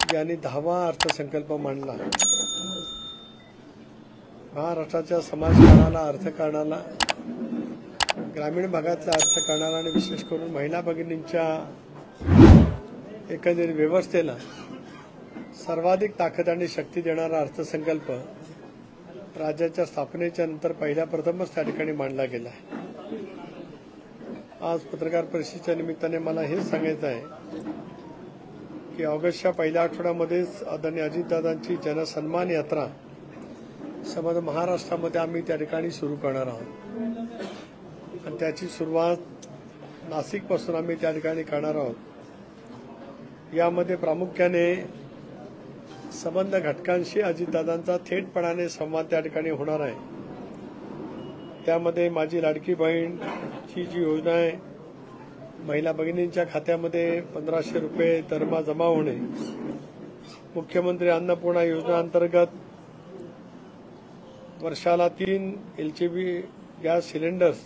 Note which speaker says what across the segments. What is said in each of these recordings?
Speaker 1: यांनी 10वा अर्थसंकल्प मांडला। महाराष्ट्राच्या समाजकारणाला, अर्थकारणाला, ग्रामीण भागातल्या अर्थकारणाला आणि विशेष करून महिला भगिनींच्या एकंदरीत व्यवस्थेला सर्वाधिक ताकद आणि शक्ती देणारा अर्थसंकल्प राज्याच्या स्थापनेच्या नंतर प्रथमच त्या ठिकाणी मांडला गेला आहे। आज पत्रकार परिषदेच्या निमित्ताने मला हेच सांगायचं आहे की ऑगस्टच्या पहिल्या आठवड्यामध्येच आदरणीय अजितदादांची जनसन्मान यात्रा समग्र महाराष्ट्रामध्ये आम्ही त्या ठिकाणी सुरू करणार आहोत आणि त्याची सुरुवात नाशिकपासून आम्ही त्या ठिकाणी करणार आहोत। यामध्ये प्रामुख्याने संबंध घटकांशी अजितदादांचा थेटपणाने संवाद त्या ठिकाणी होणार आहे। त्यामध्ये माझी लाडकी बहीणची जी योजना आहे, महिला भगिनींच्या खात्यामध्ये 1500 रुपये दरमहा जमा होणे, मुख्यमंत्री अन्नपूर्णा योजना अंतर्गत वर्षाला 3 LCB gas cylinders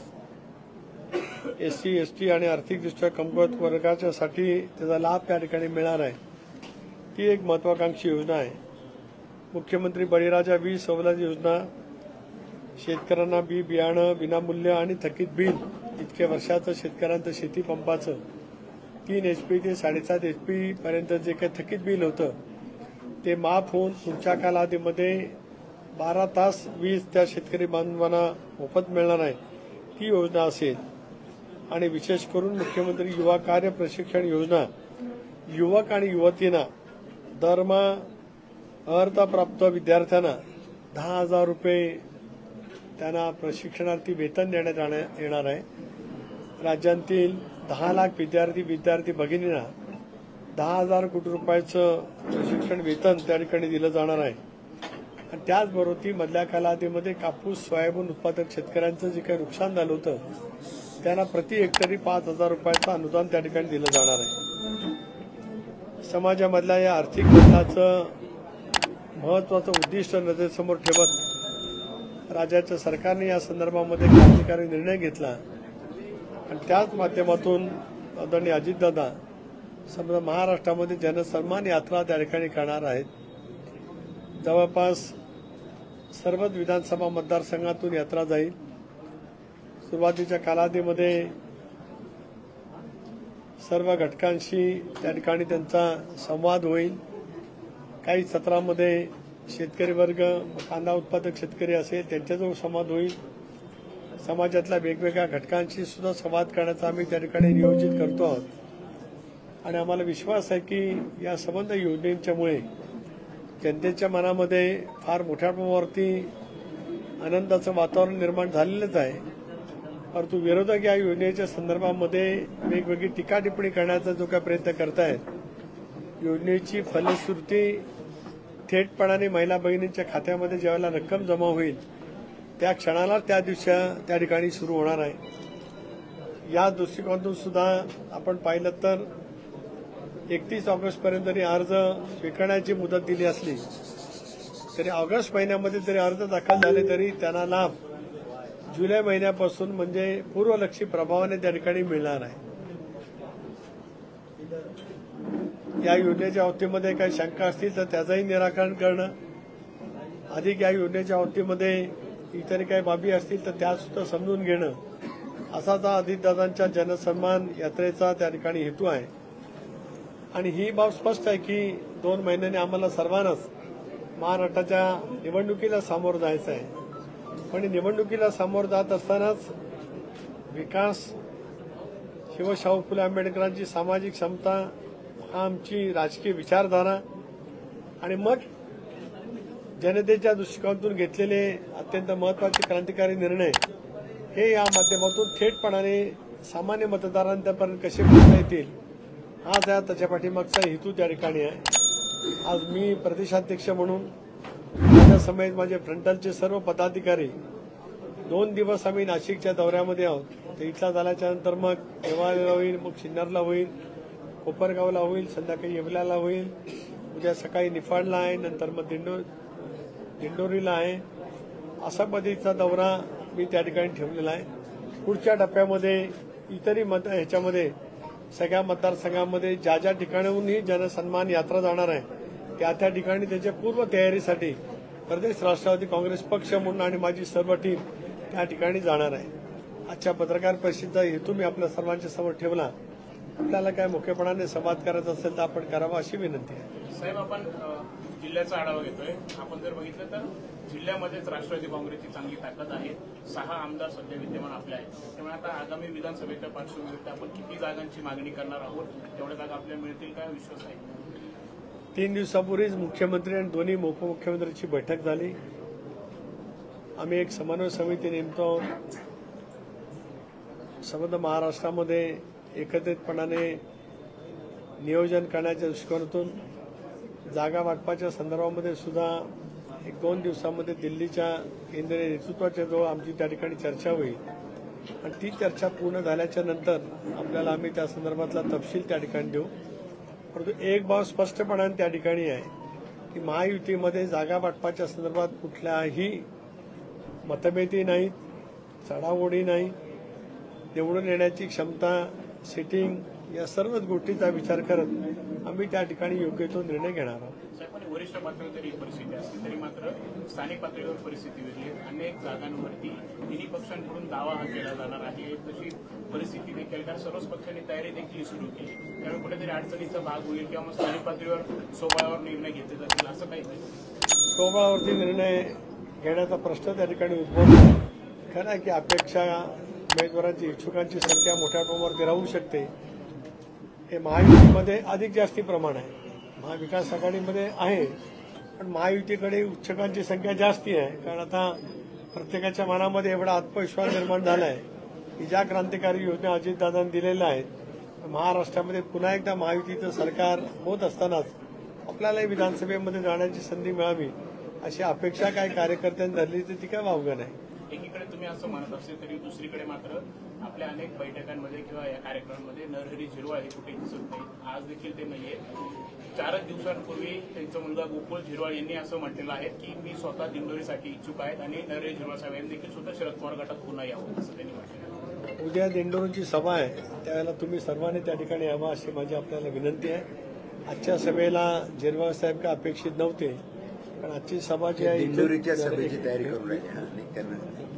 Speaker 1: SC ST आणि आर्थिकदृष्ट्या कमकुवत वर्गाच्यासाठी त्याचा लाभ त्या ठिकाणी मिळणार आहे। ती एक महत्वाकांक्षी योजना आहे। मुख्यमंत्री बळीराजा वीज सवलत योजना, शेतकऱ्यांना बियाणं विनामूल्य आणि थकीत बिल इतक्या वर्षाचं शेतकऱ्यांचं शेती पंपाचं 3 HP ते 7.5 HP पर्यंत जे काही थकीत बिल होतं ते माफ होऊन पुढच्या कालावधीमध्ये 12 तास वीज त्या शेतकरी बांधवांना मोफत मिळणार आहे, ती योजना असेल। आणि विशेष करून मुख्यमंत्री युवा कार्य प्रशिक्षण योजना, युवक आणि युवतींना दरमहा अर्हताप्राप्त विद्यार्थ्यांना 10,000 रुपये त्यांना प्रशिक्षणार्थी वेतन देण्यात येणार आहे। राज्यातील 10 लाख विद्यार्थी भगिनींना 10,000 कोटी रुपयाचं प्रशिक्षण वेतन त्या ठिकाणी दिलं जाणार आहे। आणि त्याचबरोबर ती मधल्या कालावधीमध्ये कापूस सोयाबीन उत्पादक शेतकऱ्यांचं जे काही नुकसान झालं होतं त्यांना प्रति हेक्टरी 5,000 रुपयाचं अनुदान त्या ठिकाणी दिलं जाणार आहे। समाजामधल्या या आर्थिक बदलाचं महत्वाचं उद्दिष्ट नजरेसमोर ठेवत राज्याच्या सरकारने या संदर्भामध्ये क्रांतिकारी निर्णय घेतला आणि त्याच माध्यमातून आदरणीय अजितदादा समजा महाराष्ट्रामध्ये जनसन्मान यात्रा त्या ठिकाणी करणार आहेत। जवळपास सर्वच विधानसभा मतदारसंघातून यात्रा जाईल। सुरुवातीच्या कालावधीमध्ये सर्व घटकांशी त्या ठिकाणी त्यांचा संवाद होईल। काही सत्रामध्ये शेतकरी वर्ग, कांदा उत्पादक शेतकरी असेल त्यांच्याजवळ संवाद होईल। समाजातल्या वेगवेगळ्या घटकांशी सुद्धा संवाद करण्याचा आम्ही त्या ठिकाणी नियोजित करतो आहोत आणि आम्हाला विश्वास आहे की या संबंध योजनेच्यामुळे जनतेच्या मनामध्ये फार मोठ्या प्रमाणावरती आनंदाचं वातावरण निर्माण झालेलंच आहे। परंतु विरोधक या योजनेच्या संदर्भामध्ये वेगवेगळी टीका टिप्पणी करण्याचा जो काही प्रयत्न करतायत, योजनेची फलश्रुती थेटपणाने महिला भगिनींच्या खात्यामध्ये ज्यावेळेला रक्कम जमा होईल त्या क्षणाला त्या दिवशी त्या ठिकाणी सुरू होणार आहे। या दृष्टिकोनातून सुद्धा आपण पाहिलं तर 31 ऑगस्टपर्यंत जरी अर्ज स्वीकारण्याची मुदत दिली असली तरी ऑगस्ट महिन्यामध्ये जरी अर्ज दाखल झाले तरी त्यांना लाभ जुलै महिन्यापासून म्हणजे पूर्वलक्षी प्रभावाने त्या ठिकाणी मिळणार आहे। या योजनेच्या बाबतीमध्ये काही शंका असतील तर त्याचंही निराकरण करणं, अधिक या योजनेच्या बाबतीमध्ये इतर काही बाबी असतील तर त्या सुद्धा समजून घेणं, असाच अजितदादांच्या जनसन्मान यात्रेचा त्या ठिकाणी हेतू आहे। आणि ही बाब स्पष्ट आहे की 2 महिन्यांनी आम्हाला सर्वांनाच महाराष्ट्राच्या निवडणुकीला सामोरं जायचं आहे। पण निवडणुकीला सामोरं जात असतानाच विकास, शिवशाहू फुले आंबेडकरांची सामाजिक समता, आमची राजकीय विचारधारा आणि मग जनतेच्या दृष्टिकोनातून घेतलेले अत्यंत महत्वाचे क्रांतिकारी निर्णय हे या माध्यमातून थेटपणाने सामान्य मतदारांपर्यंत कसे पोहोचता येतील हाच या त्याच्या पाठीमागचा हेतू त्या ठिकाणी आहे। आज मी प्रदेशाध्यक्ष म्हणून माझ्या समेत माझे फ्रंटलचे सर्व पदाधिकारी 2 दिवस आम्ही नाशिकच्या दौऱ्यामध्ये आहोत। ते इथला झाल्याच्या नंतर मग देवाला होईल, मग सिन्नरला होईल, कोपरगावला होईल, संध्याकाळी येवल्याला होईल, उद्या सकाळी निफाडला आहे, नंतर मग दिंडोरीला आहे। अशा पद्धतीचा दौरा मी त्या ठिकाणी ठेवलेला आहे। पुढच्या टप्प्यामध्ये इतरही ह्याच्यामध्ये सगळ्या मतदारसंघामध्ये ज्या ज्या ठिकाणाहून ही जनसन्मान यात्रा जाणार आहे त्या ठिकाणी त्याच्या पूर्व तयारीसाठी प्रदेश राष्ट्रवादी काँग्रेस पक्ष म्हणून आणि माझी सर्व टीम त्या ठिकाणी जाणार आहे. आजच्या पत्रकार परिषदेचा हेतू मी आपल्या सर्वांच्या समोर ठेवला. आपल्याला काय मोकळेपणाने संवाद करायचा असेल तर आपण करावा अशी विनंती आहे.
Speaker 2: साहेब, आपण जिल्ह्याचा आढावा घेतोय. आपण जर बघितलं तर जिल्ह्यामध्येच राष्ट्रवादी काँग्रेसची चांगली ताकद आहे. 6 आमदार सध्या विद्यमान आपले आहेत. त्यामुळे आता आगामी विधानसभेच्या पार्श्वभूमीवर आपण किती जागांची मागणी करणार आहोत, तेवढ्या जागा आपल्याला मिळतील काय विश्वास आहे?
Speaker 1: 3 दिवसापूर्वीच मुख्यमंत्री आणि दोन्ही उपमुख्यमंत्र्यांची बैठक झाली. आम्ही एक समन्वय समिती नेमतो. संबंध महाराष्ट्रामध्ये एकत्रितपणाने नियोजन करण्याच्या दृष्टिकोनातून जागा वाटपाच्या संदर्भामध्ये सुद्धा 1-2 दिवसामध्ये दिल्लीच्या केंद्रीय नेतृत्वाच्या जवळ आमची त्या ठिकाणी चर्चा होईल आणि ती चर्चा पूर्ण झाल्याच्या नंतर आपल्याला आम्ही त्या संदर्भातला तपशील त्या ठिकाणी देऊ. परंतु एक बाब स्पष्टपणाने त्या ठिकाणी आहे की महायुतीमध्ये जागा वाटपाच्या संदर्भात कुठल्याही मतभेदी नाहीत, चढाओढी नाही. निवडून येण्याची क्षमता, सिटिंग या सर्वच गोष्टीचा विचार करत आम्ही त्या ठिकाणी योग्य तो निर्णय घेणार आहोत.
Speaker 2: वरिष्ठ पातळीवर जरी परिस्थिती असली तरी मात्र स्थानिक पातळीवर परिस्थिती वेगळी. अनेक जागांवरती तिन्ही पक्षांकडून दावा हा केला जाणार आहे. तशी परिस्थिती देखील कारण सर्वच पक्षांनी तयारी देखील सुरू केली. त्यामुळे कुठेतरी अडचणीचा भाग होईल किंवा मग स्थानिक पातळीवर सोबळावर निर्णय घेतले जातील असं काही
Speaker 1: सोबळावरती निर्णय घेण्याचा प्रश्न त्या ठिकाणी उद्भवतो. खरं आहे की अपेक्षा उमेदवारांची इच्छुकांची संख्या मोठ्या प्रमाणावरती राहू शकते. हे महायुतीमध्ये अधिक जास्ती प्रमाण आहे. महाविकास आघाडीमध्ये आहे पण महायुतीकडे इच्छुकांची संख्या जास्ती आहे. कारण आता प्रत्येकाच्या मनामध्ये एवढा आत्मविश्वास निर्माण झाला आहे की ज्या क्रांतिकारी योजना अजितदादांनी दिलेल्या आहेत महाराष्ट्रामध्ये पुन्हा एकदा महायुतीचं सरकार होत असतानाच आपल्यालाही विधानसभेमध्ये जाण्याची संधी मिळावी अशी अपेक्षा काय कार्यकर्त्यांनी धरली तर ती काय वावगं नाही.
Speaker 2: एकीकडे तुम्ही असं म्हणत असेल तरी दुसरीकडे मात्र आपल्या अनेक बैठकांमध्ये किंवा या कार्यक्रमांमध्ये नरहरी झिरवाळ हे कुठेही दिसत नाही. आज देखील ते नाहीये. 4 दिवसांपूर्वी त्यांचा मुलगा गोकुळ झिरवाळ यांनी असं म्हटलेलं आहे की मी स्वतः दिंडोरीसाठी इच्छुक आहेत आणि नरहरी झिरवाळ साहेब देखील स्वतः शरद पवार गटात पुन्हा यावं असं त्यांनी म्हटलं.
Speaker 1: उद्या दिंडोरीची सभा आहे त्यावेळेला तुम्ही सर्वांनी त्या ठिकाणी यावं अशी माझी आपल्याला विनंती आहे. आजच्या सभेला झिरवाळ साहेब काय अपेक्षित नव्हते पण आजची सभा जी आहे
Speaker 3: दिंडोरीच्या सभेची तयारी करून राहिली.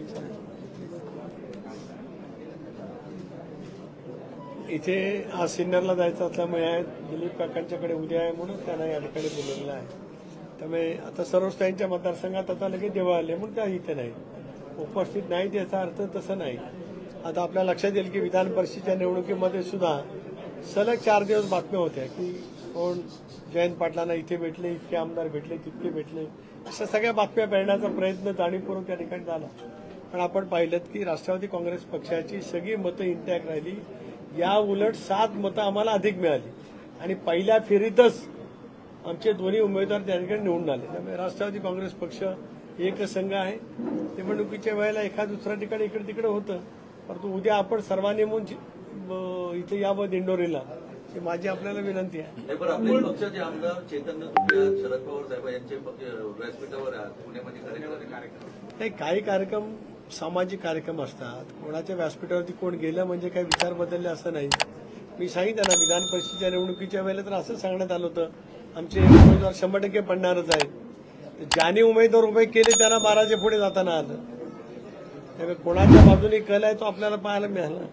Speaker 1: इथे आज सिन्नरला जायचं असल्यामुळे दिलीप काकांच्याकडे उद्या आहे म्हणून त्यांना या ठिकाणी बोलवलेलं आहे. त्यामुळे आता सर्वच त्यांच्या मतदारसंघात आता लगेच देवळ आले म्हणून त्या इथे नाही उपस्थित नाहीत याचा अर्थ तसं नाही. आता आपल्या लक्षात येईल की विधान परिषदेच्या निवडणुकीमध्ये सुद्धा सलग 4 दिवस बातम्या होत्या की कोण जयंत पाटलांना इथे भेटले, इतके आमदार भेटले, तितके भेटले, अशा सगळ्या बातम्या पेरण्याचा प्रयत्न जाणीवपूर्वक त्या ठिकाणी झाला. पण आपण पाहिलं की राष्ट्रवादी काँग्रेस पक्षाची सगळी मतं इंटॅक्ट राहिली. या उलट 7 मतं आम्हाला अधिक मिळाली आणि पहिल्या फेरीतच आमचे दोन्ही उमेदवार त्या ठिकाणी निवडून आले. त्यामुळे राष्ट्रवादी काँग्रेस पक्ष एकसंघ आहे. निवडणुकीच्या वेळेला एखाद दुसऱ्या ठिकाणी इकडे तिकडे होतं परंतु उद्या आपण सर्वांनी म्हणून इथे यावं दिंडोरीला ही माझी आपल्याला विनंती आहे.
Speaker 4: आपल्या पक्षाचे आमदार चैतन्य तुपे, शरद पवार साहेब यांचे व्यासपीठावर पुण्यामध्ये कार्यक्रम
Speaker 1: नाही. काही कार्यक्रम सामाजिक कार्यक्रम असतात. कोणाच्या व्यासपीठावरती कोण गेलं म्हणजे काही विचार बदलले असं नाही. मी सांगितलं ना विधान परिषदेच्या निवडणुकीच्या वेळेला तर असं सांगण्यात आलं होतं आमचे उमेदवार 100% पडणारच आहेत. ज्याने उमेदवार उभे केले त्यांना 12च्या पुढे जाताना आलं. त्यामुळे कोणाच्या बाजूने कल आहे तो आपल्याला पाहायला मिळाला.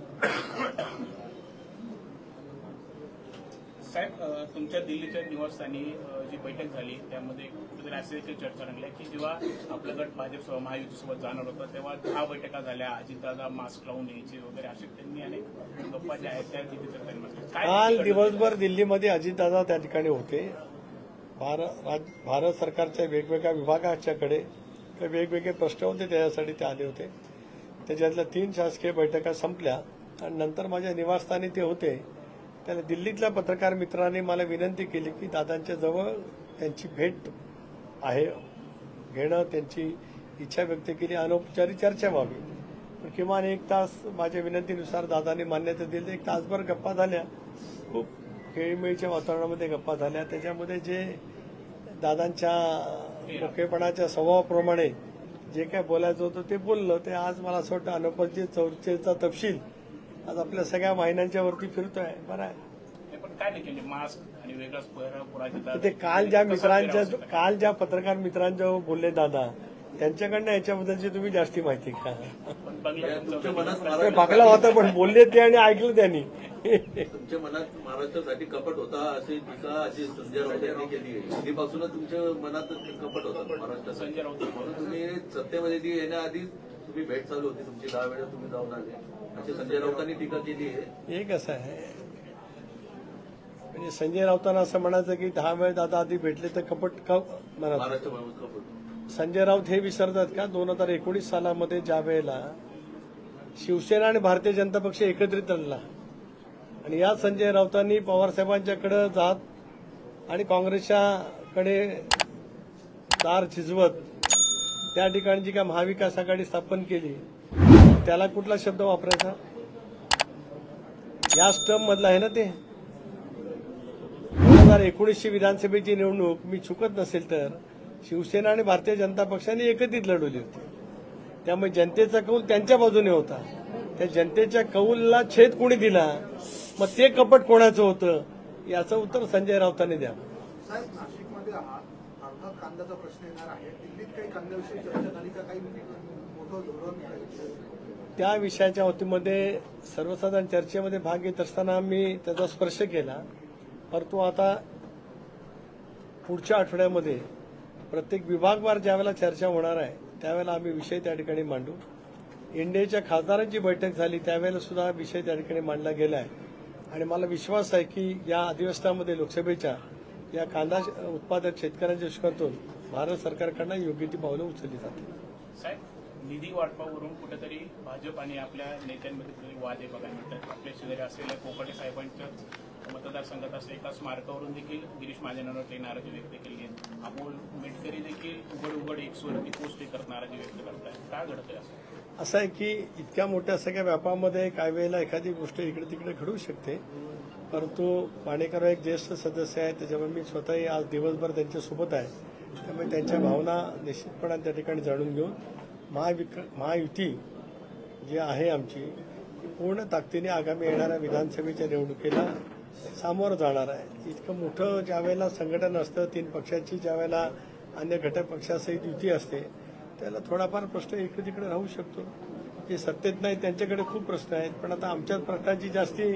Speaker 2: साहेब, तुमच्या दिल्लीच्या निवासस्थानी जी बैठक झाली त्यामध्ये कुठेतरी अशी देखील चर्चा रंगली की जेव्हा आपलं गट भाजप महायुतीसोबत जाणार होतं तेव्हा 10 बैठका झाल्या. अजितदादा मास्क लावून यायचे वगैरे असे त्यांनी अनेक गप्पा ज्या आहेत त्या तिथे
Speaker 1: काल दिवसभर दिल्लीमध्ये अजितदादा त्या ठिकाणी होते. भारत सरकारच्या वेगवेगळ्या विभागाच्याकडे वेगवेगळे प्रश्न होते त्याच्यासाठी ते आले होते. त्याच्यातल्या 3 शासकीय बैठका संपल्या आणि नंतर माझ्या निवासस्थानी ते होते. त्याला दिल्लीतल्या पत्रकार मित्रांनी मला विनंती केली की दादांच्या जवळ त्यांची भेट आहे घेणं त्यांची इच्छा व्यक्त केली अनौपचारिक चर्चा व्हावी. पण किमान 1 तास माझ्या विनंतीनुसार दादांनी मान्यता दिली. 1 तासभर गप्पा झाल्या. खूप खेळीमेळीच्या वातावरणामध्ये गप्पा झाल्या. त्याच्यामध्ये जे दादांच्या मोकळेपणाच्या स्वभावाप्रमाणे जे काय बोलायचं होतं ते बोललं. ते आज मला असं वाटतं अनौपचारिक चर्चेचा तपशील आज आपल्या सगळ्या वाहिन्यांच्या वरती फिरतोय. बरं आहे.
Speaker 2: काय नाही केले मास्क आणि वेगळाच पुरा
Speaker 1: ते काल ज्या पत्रकार मित्रांच्या बोलले दादा त्यांच्याकडनं याच्याबद्दलची तुम्ही जास्ती माहिती का?
Speaker 4: तुमच्या मनात
Speaker 1: ते
Speaker 4: महाराष्ट्र
Speaker 1: बघला होता पण बोलले ते आणि ऐकलं त्यांनी.
Speaker 4: तुमच्या मनात महाराष्ट्रासाठी कपट होता अशी टीका अशी संजय राऊत यांनी केली आहे. आधीपासूनच तुमच्या मनात कपट होता महाराष्ट्रात.
Speaker 2: संजय राऊत
Speaker 4: म्हणून तुम्ही सत्तेमध्ये येण्याआधी तुम्ही भेट चालू होती तुमची 10 वेळा तुम्ही जाऊन आले अशी संजय राऊतांनी टीका केली आहे.
Speaker 1: हे कसं आहे म्हणजे संजय राऊतांना असं म्हणायचं की 10 वेळ दादा आधी भेटले तर कपट का म्हणत.
Speaker 4: महाराष्ट्र कपट
Speaker 1: संजय राऊत हे विसरतात का 2019 सालामध्ये ज्या वेळेला शिवसेना आणि भारतीय जनता पक्ष एकत्रित आणला आणि या संजय राऊतांनी पवारसाहेबांच्याकडे जात आणि काँग्रेसच्याकडे दार झिजवत त्या ठिकाणी जी काय महाविकास आघाडी स्थापन केली त्याला कुठला शब्द वापरायचा? या स्टर्म मधला आहे ना ते. 2019ची विधानसभेची निवडणूक मी चुकत नसेल तर शिवसेना आणि भारतीय जनता पक्षाने एकत्रित लढवली होती. त्यामुळे जनतेचा कौल त्यांच्या बाजूने होता. त्या जनतेच्या कौलला छेद कोणी दिला मग ते कपट कोणाचं होतं याचं उत्तर संजय राऊतांनी द्यावं.
Speaker 5: साहेब, नाशिकमध्ये अर्थात कांद्याचा प्रश्न येणार आहे. दिल्लीत काही कांद्याविषयी चर्चा झाली का? काही मोठं धोरण
Speaker 1: त्या विषयाच्या बाबतीमध्ये सर्वसाधारण चर्चेमध्ये भाग घेत असताना मी त्याचा स्पर्श केला. परंतु आता पुढच्या आठवड्यामध्ये प्रत्येक विभागवार ज्यावेळेला चर्चा होणार आहे त्यावेळेला आम्ही विषय त्या ठिकाणी मांडू. एनडीएच्या खासदारांची बैठक झाली त्यावेळेला सुद्धा विषय त्या ठिकाणी मांडला गेला आहे आणि मला विश्वास आहे की या अधिवेशनामध्ये लोकसभेच्या या कांदा उत्पादक शेतकऱ्यांच्या दृष्टिकोनातून भारत सरकारकडनं योग्य ती पावलं उचलली जातील.
Speaker 2: साहेब, निधी वाटपावरून कुठेतरी भाजप आणि आपल्या नेत्यांमध्ये कुठेतरी वाद आहे बघायला मिळतात. आपल्या शेजारी असलेल्या कोकाटे साहेबांच्याच मतदारसंघात असं एका स्मारकावरून देखील गिरीश महाजनांवर ते नाराजी व्यक्त केली आहे. अमोल मेटकरी देखील उघड एकस्वरती पोस्ट करत नाराजी व्यक्त करत आहेत. काय घडतंय असं
Speaker 1: आहे की इतक्या मोठ्या सगळ्या व्यापारामध्ये काही वेळेला एखादी गोष्ट इकडे तिकडे घडू शकते. परंतु पाणेकर एक ज्येष्ठ सदस्य आहे त्याच्यामुळे मी स्वतःही आज दिवसभर त्यांच्यासोबत आहे. त्यामुळे त्यांच्या भावना निश्चितपणे त्या ठिकाणी जाणून घेऊन महायुती जी आहे आमची पूर्ण ताकदीने आगामी येणाऱ्या विधानसभेच्या निवडणुकीला सामोरं जाणार आहे. इतकं मोठं ज्यावेळेला संघटन असतं 3 पक्षांची ज्यावेळेला अन्य घटक पक्षासहित युती असते त्याला थोडाफार प्रश्न इकडे तिकडे राहू शकतो. जे सत्तेत नाही त्यांच्याकडे खूप प्रश्न आहेत पण आता आमच्याच प्रश्नांची जास्ती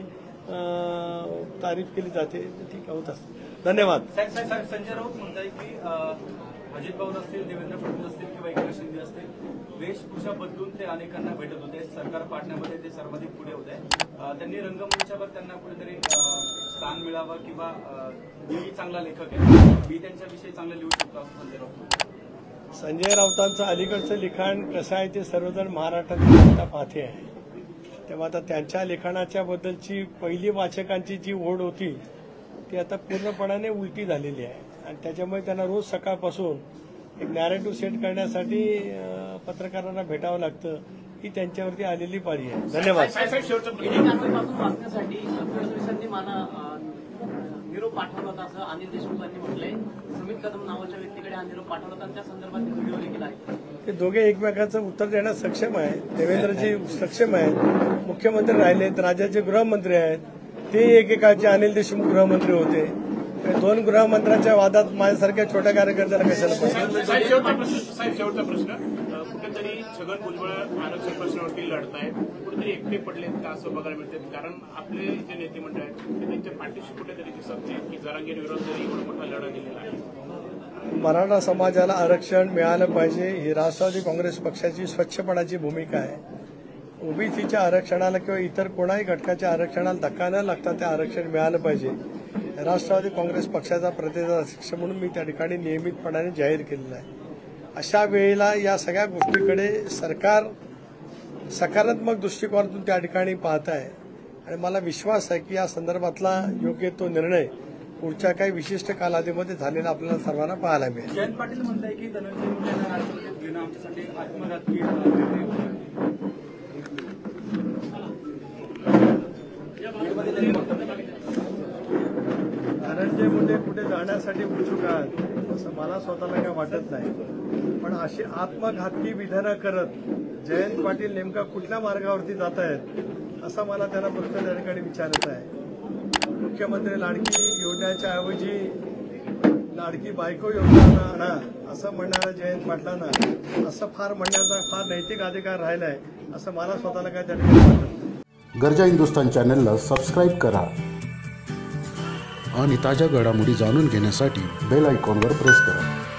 Speaker 1: तारीफ केली जाते ठीक होत असते. धन्यवाद.
Speaker 6: संजय राऊत म्हणताय की अजित पवार असतील, देवेंद्र फडणवीस असतील किंवा एकनाथ शिंदे असतील वेशभूषा बदलून ते अनेकांना भेटत होते. सरकार पाडण्यामध्ये ते सर्वाधिक पुढे होते. त्यांनी रंगमंचावर त्यांना कुठेतरी स्थान मिळावं किंवा मी चांगला लेखक आहे मी त्यांच्याविषयी चांगलं लिहू शकतो असं संजय राऊत.
Speaker 1: संजय राऊतांचं अलीकडचं लिखाण कसं आहे ते सर्वजण महाराष्ट्रातील जनता पाहते आहे. तेव्हा आता त्यांच्या लिखाणाच्या बद्दलची पहिली वाचकांची जी ओढ होती ती आता पूर्णपणाने उलटी झालेली आहे आणि त्याच्यामुळे त्यांना रोज सकाळपासून एक नॅरेटिव्ह सेट करण्यासाठी पत्रकारांना भेटावं लागतं ही त्यांच्यावरती आलेली पाळी आहे. धन्यवाद.
Speaker 7: वाचण्यासाठी फडणवीसांनी मला निरोप पाठवला होता असं अनिल देशमुखांनी म्हटलंय. सुमित कदम नावाच्या व्यक्तीकडे हा निरोप पाठवला होता आणि त्या संदर्भात व्हिडिओ देखील आहे.
Speaker 1: ते दोघे एकमेकांचं उत्तर देण्यास सक्षम आहेत. देवेंद्रजी सक्षम आहेत, मुख्यमंत्री राहिलेत, राज्याचे गृहमंत्री आहेत. ते एकेकाळचे अनिल देशमुख गृहमंत्री होते. 2 गृहमंत्र्यांच्या वादात माझ्यासारख्या छोट्या कार्यकर्त्याला कशाला पाहिजे.
Speaker 2: साहेब, शेवटचा प्रश्न कुठेतरी छगन भुजबळ आरक्षण प्रश्नावरती लढतायत कुठेतरी एकटे पडलेत का असं बघायला मिळते. कारण आपले जे नेते मंडळ आहेत ते त्यांच्या पाठीशी कुठेतरी दिसत नाही की जरांगीर विरोध जरी एवढा मोठा लढा दिलेला आहे.
Speaker 1: मराठा समाजाला आरक्षण मिळालं पाहिजे ही राष्ट्रवादी काँग्रेस पक्षाची स्वच्छपणाची भूमिका आहे. ओबीसीच्या आरक्षणाला किंवा इतर कोणाही घटकाच्या आरक्षणाला धक्का न लागता ते आरक्षण मिळालं पाहिजे. राष्ट्रवादी काँग्रेस पक्षाचा प्रतिनिधी म्हणून मी त्या ठिकाणी नियमितपणाने जाहीर केलेला आहे. अशा वेळेला या सगळ्या गोष्टीकडे सरकार सकारात्मक दृष्टिकोनातून त्या ठिकाणी पाहत आहे आणि मला विश्वास आहे की या संदर्भातला योग्य तो निर्णय पुढच्या काही विशिष्ट कालावधीमध्ये झालेला आपल्याला सर्वांना पाहायला मिळेल.
Speaker 6: जयंत पाटील म्हणताय की धनंजय मुंडेंना राजकारणात घेणं आमच्यासाठी आत्मघातकी
Speaker 1: धनंजय मुंडे कुठे जाण्यासाठी उत्सुक आहेत असं मला स्वतःला काय वाटत नाही. पण अशी आत्मघातकी विधानं करत जयंत पाटील नेमका कुठल्या मार्गावरती जात आहेत असा मला त्यांना प्रश्न त्या ठिकाणी विचारायचा आहे. मुख्यमंत्री लाडकी योजनेच्या ऐवजी लाडकी बायको योजना आणा असं म्हणणाऱ्या जयंत पाटलांना असं फार म्हणण्याचा फार नैतिक अधिकार राहिलाय असं मला स्वतःला काय त्या ठिकाणी वाटतं.
Speaker 8: गरजा हिंदुस्तान चॅनलला सबस्क्राईब करा आणि ताज्या घडामोडी जाणून घेण्यासाठी बेल आयकॉनवर प्रेस करा.